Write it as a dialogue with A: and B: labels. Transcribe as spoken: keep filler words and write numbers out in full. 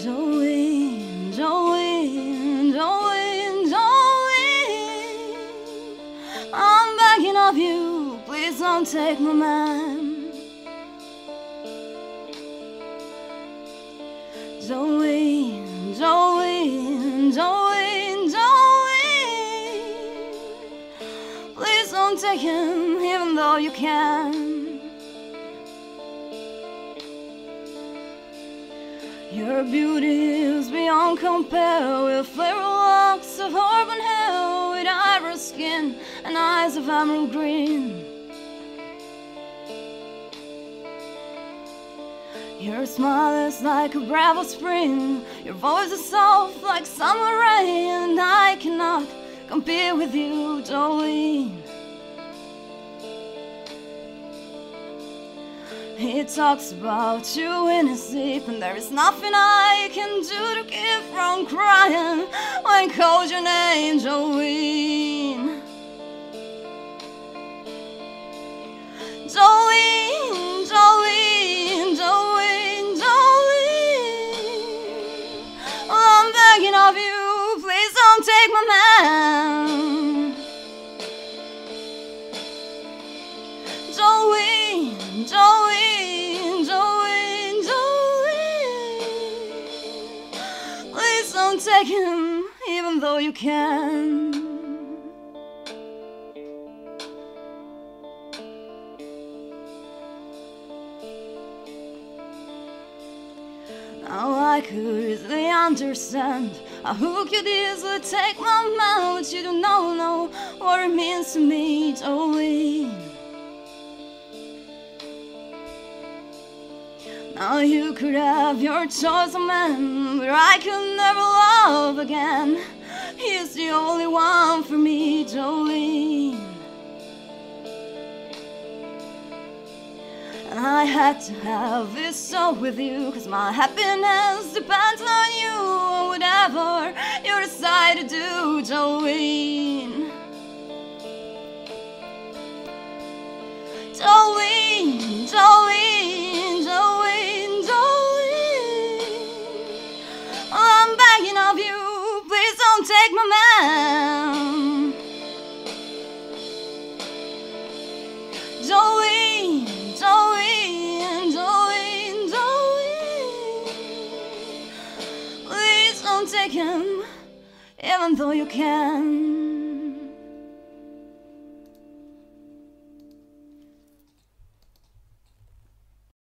A: Jolene, Jolene, Jolene, Jolene, I'm begging of you, please don't take my man. Jolene, Jolene, Jolene, Jolene, please don't take him, even though you can. Your beauty is beyond compare, with flare locks of auburn hair, with iris skin and eyes of emerald green. Your smile is like a breath of spring, your voice is soft like summer rain, and I cannot compete with you, Jolene. He talks about you in his sleep, and there is nothing I can do to keep from crying when I call your name, Jolene. Jolene, Jolene, Jolene, Jolene, I'm begging of you, please don't take my man. Jolene, Jolene, Jolene, Jolene, please don't take him, even though you can. Now I could easily understand how could easily take my man, but you don't know, know what it means to me, Jolene. Now you could have your choice of man, but I could never love again. He's the only one for me, Jolene. And I had to have this so with you, cause my happiness depends on you, whatever you decide to do, Jolene. Jolene, Jolene, Jolene, Jolene, I'm begging of you, please don't take my man. Jolene, Jolene, Jolene, Jolene, please don't take him, even though you can.